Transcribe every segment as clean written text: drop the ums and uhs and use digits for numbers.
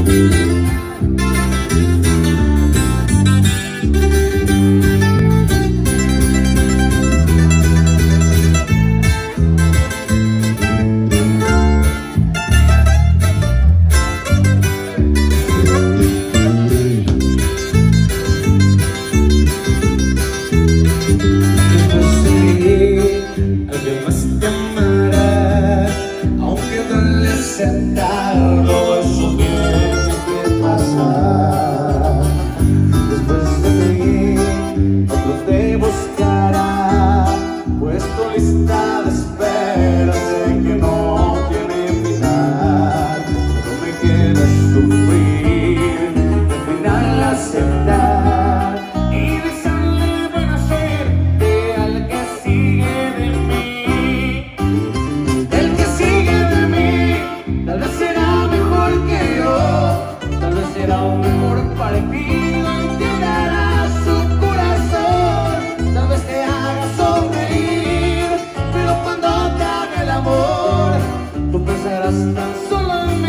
Aceptarlo, eso tiene que pasar. Después de mí, otro te buscará, pues tu lista de espera sé que no tiene final. No me queda sufrir, al final aceptar y desearle buena suerte al que sigue de mí. El que sigue de mí tal vez será mejor que yo, tal vez será un mejor parecido y te dará su corazón, tal vez te haga sonreír, pero cuando te haga el amor, tú pensarás tan solo en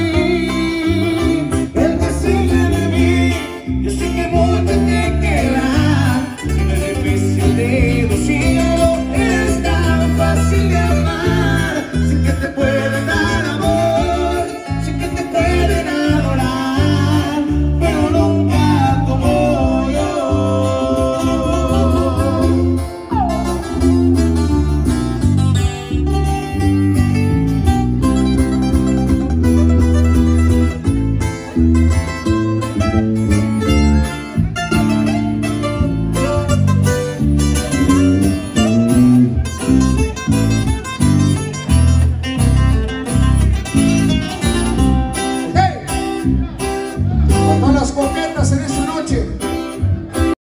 mí. El que sigue de mí, yo sé que vos te quedarás, y no es difícil deducirlo, es tan fácil de amar, sin que te pueden dar. Las coquetas en esta noche.